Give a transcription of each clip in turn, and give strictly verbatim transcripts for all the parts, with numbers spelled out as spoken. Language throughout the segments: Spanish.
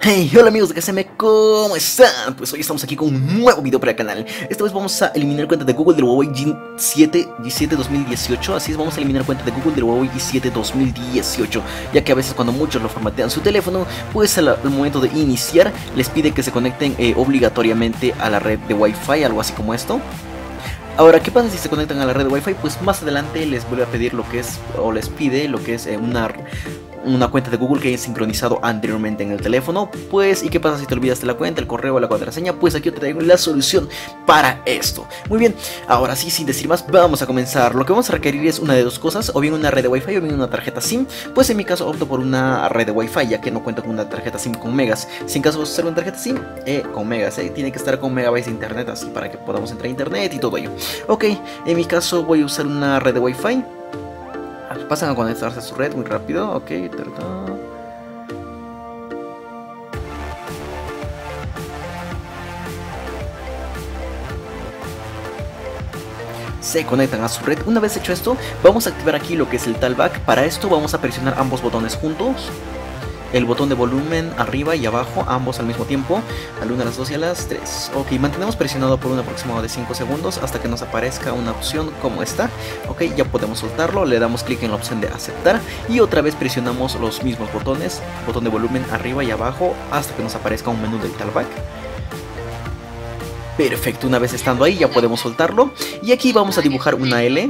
Hey, hola amigos de K S M, ¿cómo están? Pues hoy estamos aquí con un nuevo video para el canal. Esta vez vamos a eliminar cuenta de Google del Huawei G siete, G siete dos mil dieciocho. Así es, vamos a eliminar cuenta de Google del Huawei G siete dos mil dieciocho, ya que a veces cuando muchos lo formatean su teléfono, pues al, al momento de iniciar les pide que se conecten eh, obligatoriamente a la red de Wi-Fi, algo así como esto. Ahora, ¿qué pasa si se conectan a la red de Wi-Fi? Pues más adelante les vuelve a pedir lo que es, o les pide lo que es eh, una... una cuenta de Google que hayas sincronizado anteriormente en el teléfono. Pues, ¿y qué pasa si te olvidas de la cuenta, el correo o la contraseña? Pues aquí yo te traigo la solución para esto. Muy bien, ahora sí, sin decir más, vamos a comenzar. Lo que vamos a requerir es una de dos cosas, o bien una red de Wi-Fi o bien una tarjeta SIM. Pues en mi caso opto por una red de Wi-Fi, ya que no cuento con una tarjeta SIM con megas. Si en caso vas a usar una tarjeta SIM, eh, con megas, eh, tiene que estar con megabytes de internet, así para que podamos entrar a internet y todo ello. Ok, en mi caso voy a usar una red de Wi-Fi. Pasan a conectarse a su red muy rápido, ok. Se conectan a su red. Una vez hecho esto, vamos a activar aquí lo que es el talkback. Para esto vamos a presionar ambos botones juntos. El botón de volumen arriba y abajo, ambos al mismo tiempo, a la una, a las dos y a las tres. Ok, mantenemos presionado por un aproximado de cinco segundos hasta que nos aparezca una opción como esta. Ok, ya podemos soltarlo, le damos clic en la opción de aceptar y otra vez presionamos los mismos botones, botón de volumen arriba y abajo, hasta que nos aparezca un menú del talkback. Perfecto, una vez estando ahí ya podemos soltarlo y aquí vamos a dibujar una L.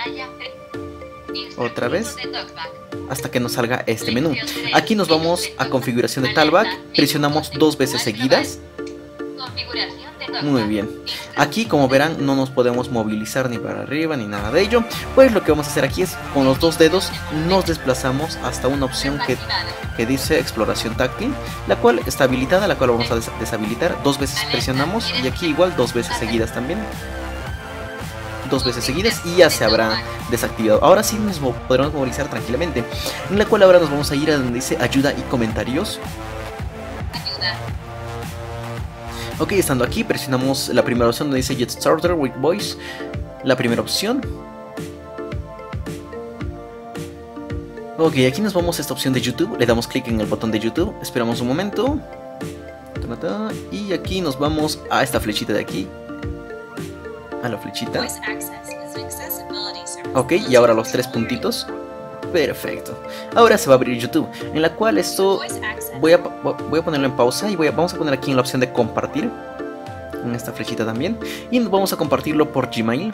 Otra vez, hasta que nos salga este menú. Aquí nos vamos a configuración de talkback, presionamos dos veces seguidas. Muy bien. Aquí, como verán, no nos podemos movilizar ni para arriba ni nada de ello. Pues lo que vamos a hacer aquí es, con los dos dedos, nos desplazamos hasta una opción que, que dice exploración táctil, la cual está habilitada, la cual vamos a des deshabilitar. Dos veces presionamos y aquí igual dos veces seguidas también. Dos veces seguidas y ya se habrá desactivado. Ahora sí nos podremos movilizar tranquilamente, en la cual ahora nos vamos a ir a donde dice ayuda y comentarios. Ayuda. Ok, estando aquí presionamos la primera opción donde dice Get Started with Voice, la primera opción. Ok, aquí nos vamos a esta opción de YouTube, le damos clic en el botón de YouTube, esperamos un momento y aquí nos vamos a esta flechita de aquí, a la flechita. Ok, y ahora los tres puntitos. Perfecto. Ahora se va a abrir YouTube, en la cual esto voy a, voy a ponerlo en pausa y voy a, vamos a poner aquí en la opción de compartir, en esta flechita también, y vamos a compartirlo por Gmail.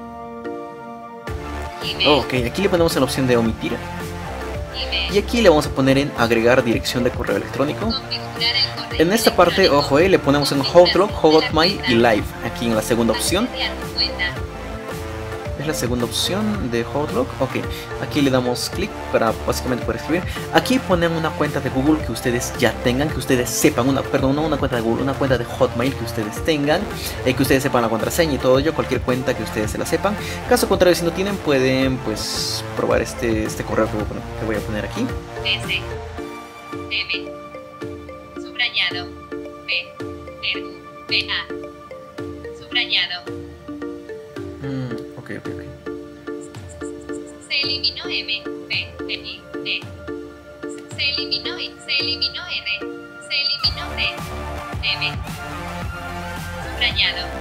Ok, aquí le ponemos en la opción de omitir y aquí le vamos a poner en agregar dirección de correo electrónico. En esta parte, ojo, eh, le ponemos en Outlook, Hotmail y Live, aquí en la segunda opción. Es la segunda opción de Outlook. Ok, aquí le damos clic para básicamente poder escribir. Aquí ponen una cuenta de Google que ustedes ya tengan, que ustedes sepan, una, perdón, no una cuenta de Google, una cuenta de Hotmail que ustedes tengan, eh, que ustedes sepan la contraseña y todo ello, cualquier cuenta que ustedes se la sepan. Caso contrario, si no tienen, pueden pues probar este, este correo que voy a poner, que voy a poner aquí. S, M, subrayado, P, R, P, A, subrayado. Mm. Ok, ok, ok. Se eliminó M, P, P, I, D. Se eliminó I, se eliminó R, se eliminó D, M. Subrayado.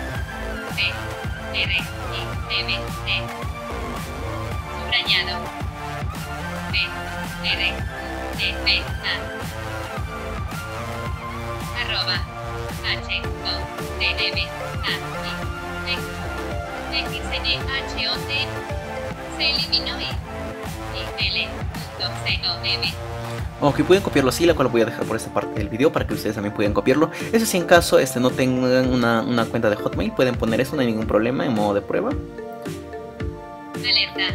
P, R, I, M, D. Subrayado. P, R, D, P, A. Arroba. H, O, D, M, A, I, X. X, N, H, O, T, se eliminó I, I, L, C, O, M. Ok, pueden copiarlo así, la cual lo voy a dejar por esta parte del video para que ustedes también puedan copiarlo. Eso sí, en caso este, no tengan una, una cuenta de Hotmail, pueden poner eso, no hay ningún problema, en modo de prueba. Alerta.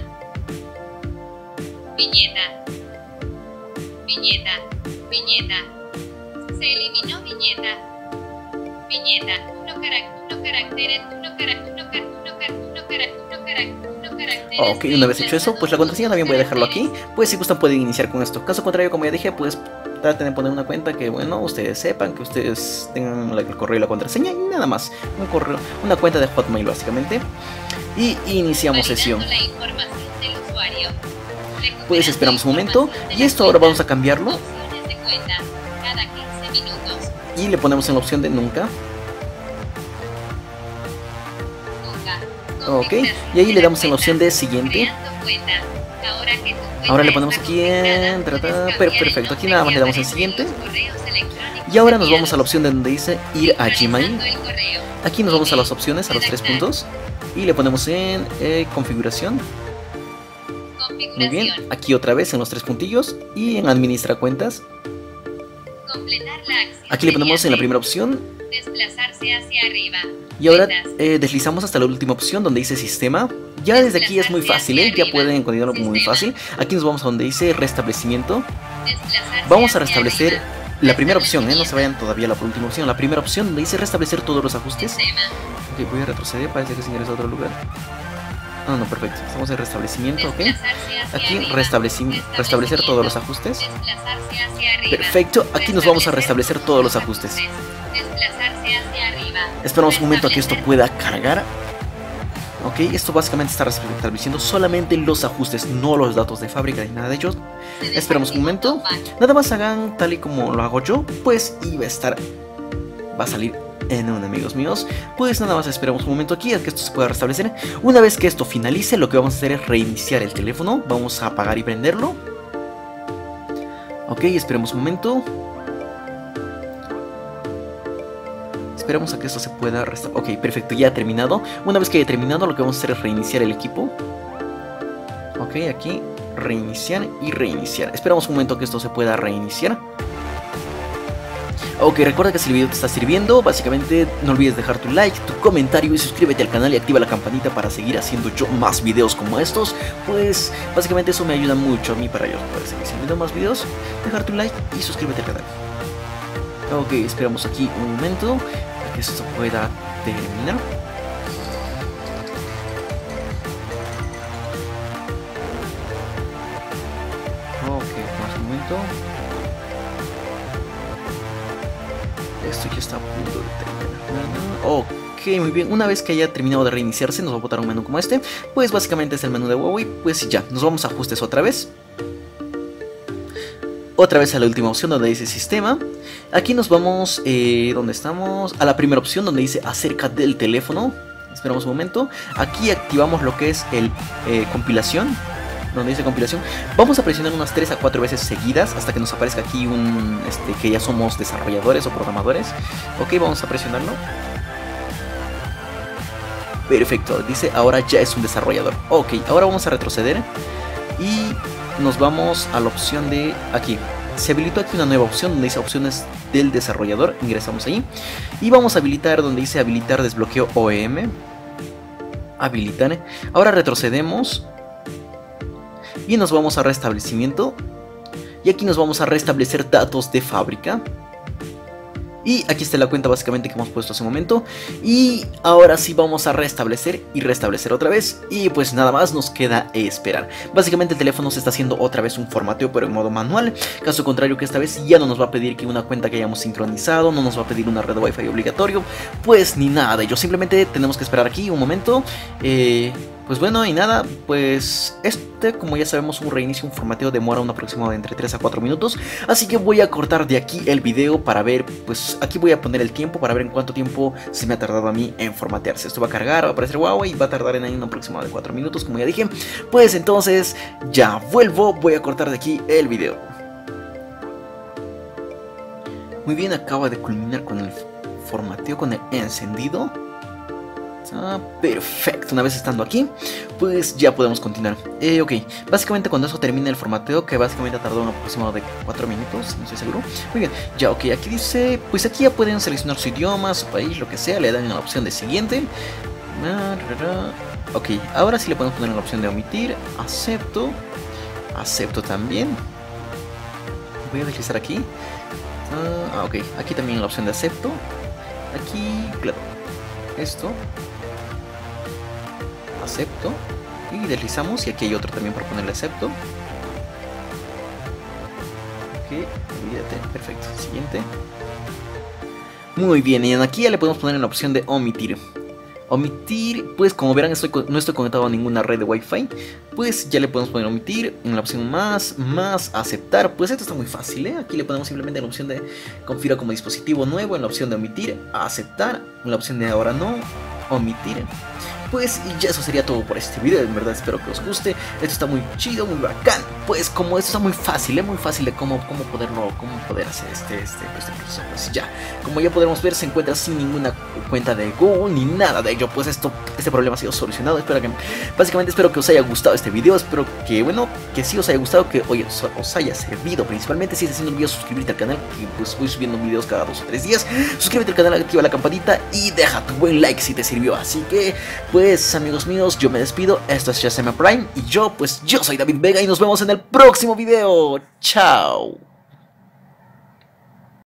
Viñeta. Viñeta. Viñeta. Se eliminó viñeta. Viñeta. Uno caracteres, uno caracteres, uno caracteres. Ok, una vez hecho eso, pues la contraseña también voy a dejarlo aquí. Pues si gustan pueden iniciar con esto. Caso contrario, como ya dije, pues traten de poner una cuenta que, bueno, ustedes sepan, que ustedes tengan el correo y la contraseña y nada más. Un correo, una cuenta de Hotmail básicamente. Y iniciamos sesión. Pues esperamos un momento y esto ahora vamos a cambiarlo. cada quince minutos. Y le ponemos en la opción de nunca. Nunca. Ok, y ahí le damos en la opción de siguiente. Creando cuenta. Ahora que tu cuenta Ahora le ponemos está aquí en... configurada, trata- puedes per- cambiar el Perfecto, aquí nombre nada más que le damos en aparece en siguiente. los correos electrónicos Y ahora nos vamos a la enviados. opción de donde dice ir a Gmail. Sincronizando el correo. Aquí nos vamos a las opciones, a los tres Redactar. puntos. Y le ponemos en eh, configuración. Muy bien, Configuración. aquí otra vez en los tres puntillos. Y en administrar cuentas. Completar la acción. Aquí le ponemos en la mediante primera opción. Desplazarse hacia arriba. Y ahora Cuentas. eh, deslizamos hasta la última opción donde dice sistema. Ya desde aquí es muy fácil, ¿eh? Ya pueden continuarlo muy fácil. Aquí nos vamos a donde dice restablecimiento. Desplazarse Vamos a hacia restablecer arriba. la primera opción, ¿eh? No se vayan todavía a la última opción. La primera opción donde dice restablecer todos los ajustes. Sistema. Ok, voy a retroceder, parece que se ingresa a otro lugar. Ah, no, perfecto. Estamos en restablecimiento, ok. Desplazarse hacia Aquí arriba. restablecim- restablecer todos los ajustes. Desplazarse hacia arriba. Perfecto, aquí nos vamos a restablecer todos los ajustes. Desplazarse hacia arriba. Esperamos un momento a que esto pueda cargar. Ok, esto básicamente está restableciendo solamente los ajustes, no los datos de fábrica ni nada de ellos. Esperamos un momento. Nada más hagan tal y como lo hago yo, pues y va a estar, va a salir en un, amigos míos. Pues nada más esperamos un momento aquí a que esto se pueda restablecer. Una vez que esto finalice, lo que vamos a hacer es reiniciar el teléfono. Vamos a apagar y prenderlo. Ok, esperemos un momento. Esperamos a que esto se pueda restablecer. Ok, perfecto, ya ha terminado. Una vez que haya terminado, lo que vamos a hacer es reiniciar el equipo. Ok, aquí reiniciar y reiniciar. Esperamos un momento a que esto se pueda reiniciar. Ok, recuerda que si el video te está sirviendo, básicamente no olvides dejar tu like, tu comentario y suscríbete al canal y activa la campanita para seguir haciendo yo más videos como estos. Pues básicamente eso me ayuda mucho a mí para yo poder seguir haciendo más videos. Dejar tu like y suscríbete al canal. Ok, esperamos aquí un momento para que esto pueda terminar. Ok, más un momento. Esto ya está a punto de terminar. Ok, muy bien. Una vez que haya terminado de reiniciarse, nos va a botar un menú como este. Pues básicamente es el menú de Huawei. Pues ya, nos vamos a ajustes otra vez. Otra vez a la última opción donde dice sistema. Aquí nos vamos, eh, ¿dónde estamos? A la primera opción donde dice acerca del teléfono. Esperamos un momento. Aquí activamos lo que es el eh, compilación. Donde dice compilación. Vamos a presionar unas tres a cuatro veces seguidas hasta que nos aparezca aquí un este, que ya somos desarrolladores o programadores. Ok, vamos a presionarlo. Perfecto, dice ahora ya es un desarrollador. Ok, ahora vamos a retroceder y nos vamos a la opción de aquí. Se habilitó aquí una nueva opción donde dice opciones del desarrollador. Ingresamos ahí y vamos a habilitar donde dice habilitar desbloqueo O E M. Habilitar. Ahora retrocedemos y nos vamos a restablecimiento. Y aquí nos vamos a restablecer datos de fábrica. Y aquí está la cuenta básicamente que hemos puesto hace un momento. Y ahora sí vamos a restablecer y restablecer otra vez. Y pues nada más nos queda esperar. Básicamente el teléfono se está haciendo otra vez un formateo, pero en modo manual. Caso contrario que esta vez ya no nos va a pedir que una cuenta que hayamos sincronizado. No nos va a pedir una red Wi-Fi obligatorio. Pues ni nada de ello. Simplemente tenemos que esperar aquí un momento. Eh... Pues bueno, y nada, pues este, como ya sabemos, un reinicio, un formateo demora un aproximado de entre tres a cuatro minutos. Así que voy a cortar de aquí el video para ver, pues aquí voy a poner el tiempo para ver en cuánto tiempo se me ha tardado a mí en formatearse. Esto va a cargar, va a aparecer Huawei y va a tardar en ahí un aproximado de cuatro minutos, como ya dije. Pues entonces, ya vuelvo, voy a cortar de aquí el video. Muy bien, acaba de culminar con el formateo, con el encendido. Ah, perfecto, una vez estando aquí, pues ya podemos continuar. eh, Ok, básicamente cuando eso termine el formateo, que básicamente ha tardado un aproximado de cuatro minutos, no estoy seguro. Muy bien, ya ok, aquí dice, pues aquí ya pueden seleccionar su idioma, su país, lo que sea. Le dan en la opción de siguiente. Ok, ahora sí le podemos poner en la opción de omitir. Acepto. Acepto también. Voy a deslizar aquí. Ah, ok, aquí también la opción de acepto. Aquí, claro, esto. Acepto y deslizamos, y aquí hay otro también para ponerle acepto. Ok, olvídate, perfecto, siguiente. Muy bien, y aquí ya le podemos poner en la opción de omitir. omitir, pues como verán estoy, no estoy conectado a ninguna red de Wi-Fi. Pues ya le podemos poner omitir, en la opción más, más aceptar. Pues esto está muy fácil, ¿eh? Aquí le ponemos simplemente en la opción de configurar como dispositivo nuevo, en la opción de omitir, aceptar, en la opción de ahora no, omitir. Pues y ya eso sería todo por este video, en verdad espero que os guste. Esto está muy chido, muy bacán. Pues como esto está muy fácil, es muy fácil de cómo, cómo poderlo, cómo poder hacer este, este, este proceso. Pues ya, como ya podremos ver, se encuentra sin ninguna cuenta de Google ni nada de ello. Pues esto, este problema ha sido solucionado. Espero que, básicamente espero que os haya gustado este video. Espero que, bueno, que sí os haya gustado, que hoy os, os haya servido. Principalmente si estás haciendo un video, suscribirte al canal, que pues voy subiendo videos cada dos o tres días. Suscríbete al canal, activa la campanita y deja tu buen like si te sirvió. Así que, pues amigos míos, yo me despido. Esto es Shazam Prime y yo, pues yo soy David Vega y nos vemos en el próximo video. Chao.